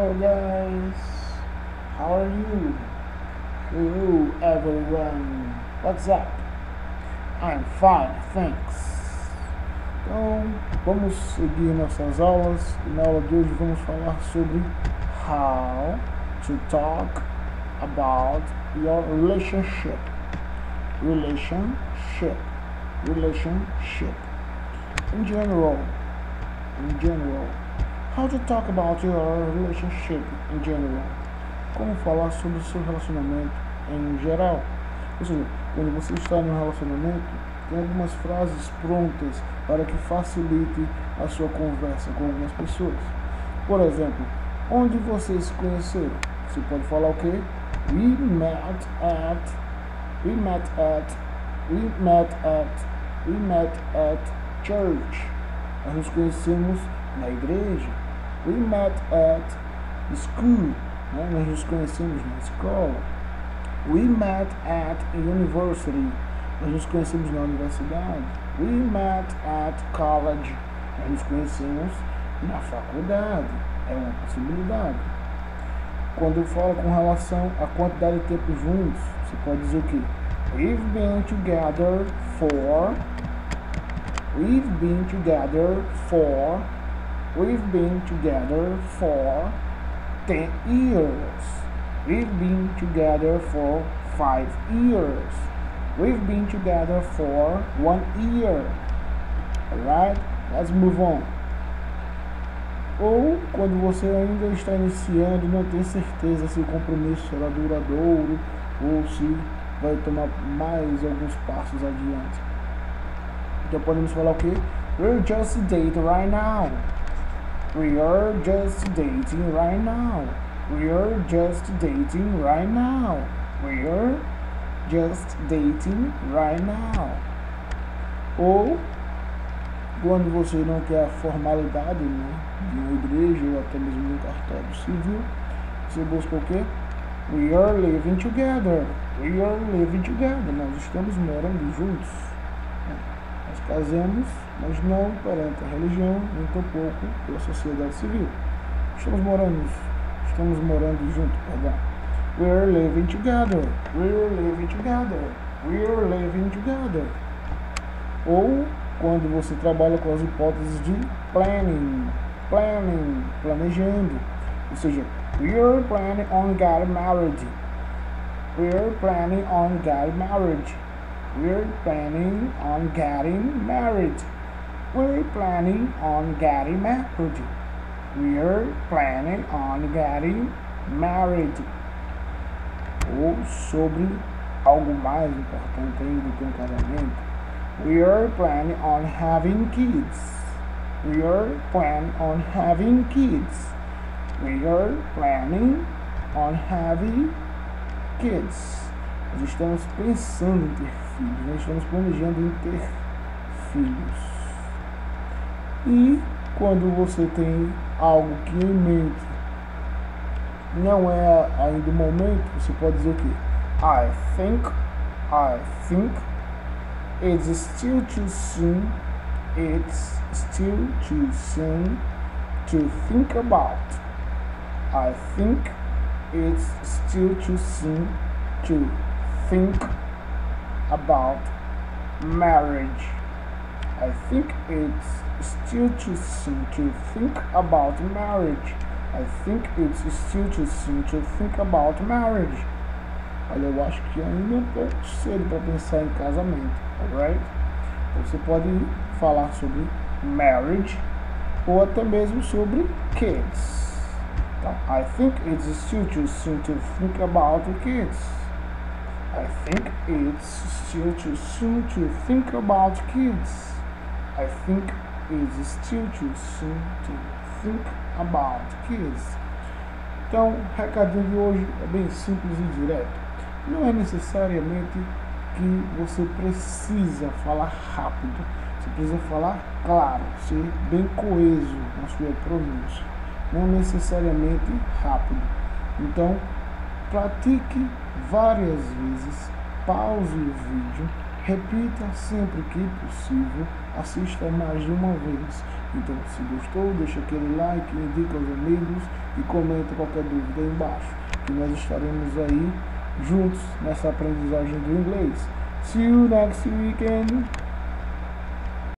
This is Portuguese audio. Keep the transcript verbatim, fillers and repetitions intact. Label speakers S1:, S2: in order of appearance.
S1: Hello guys, how are you? Hello everyone, what's up? I'm fine, thanks. Então, vamos seguir nossas aulas e na aula de hoje vamos falar sobre how to talk about your relationship. Relationship. Relationship. In general. In general. How to talk about your relationship in general. Como falar sobre o seu relacionamento em geral. Ou seja, quando você está no relacionamento, tem algumas frases prontas para que facilite a sua conversa com algumas pessoas. Por exemplo, onde vocês se conheceram? Você pode falar o quê? We met at, we met at, we met at, we met at church. Nós nos conhecemos na igreja. We met at school. Né? Nós nos conhecemos na escola. We met at university. Nós nos conhecemos na universidade. We met at college. Nós nos conhecemos na faculdade. É uma possibilidade. Quando eu falo com relação à quantidade de tempo juntos, você pode dizer o quê? We've been together for. We've been together for. We've been together for ten years. We've been together for five years. We've been together for one year. Alright? Let's move on. Ou quando você ainda está iniciando e não tem certeza se o compromisso será duradouro ou se vai tomar mais alguns passos adiante. Então podemos falar o quê? We're just dating right now. We are just dating right now. We are just dating right now. We are just dating right now. Ou quando você não quer a formalidade, né, de uma igreja ou até mesmo de um cartório civil, você busca o quê? We are living together. We are living together. Nós estamos morando juntos. Nós casamos, mas não perante a religião, nem tampouco pela sociedade civil. Estamos morando, estamos morando juntos, perdão. We are living together. We are living together. We are living together. Ou quando você trabalha com as hipóteses de planning, planning, planejando, ou seja, we are planning on getting married. We are planning on getting married. We're planning on getting married. We're planning on getting married. We're planning on getting married. Ou sobre algo mais importante ainda do que um casamento. We are planning on having kids. We are planning on having kids. We are planning on having kids. Nós estamos pensando em ter filhos, nós estamos planejando em ter filhos. E quando você tem algo que em mente não é ainda o momento, você pode dizer o quê? I think, I think it's still too soon, it's still too soon to think about. I think it's still too soon to think about marriage. I think it's still too soon to think about marriage. I think it's still too soon to think about marriage. Olha, eu acho que ainda é um pouco cedo para pensar em casamento, alright? Então você pode falar sobre marriage ou até mesmo sobre kids. Então, I think it's still too soon to think about kids. I think it's still too soon to think about kids. I think it's still too soon to think about kids. Então, o recadinho de hoje é bem simples e direto. Não é necessariamente que você precisa falar rápido. Você precisa falar claro, ser bem coeso na sua pronúncia. Não necessariamente rápido. Então, pratique várias vezes, pause o vídeo, repita sempre que possível, assista mais de uma vez Então, se gostou, deixa aquele like, indica aos amigos e comenta qualquer dúvida aí embaixo, que nós estaremos aí juntos nessa aprendizagem do inglês. See you next weekend.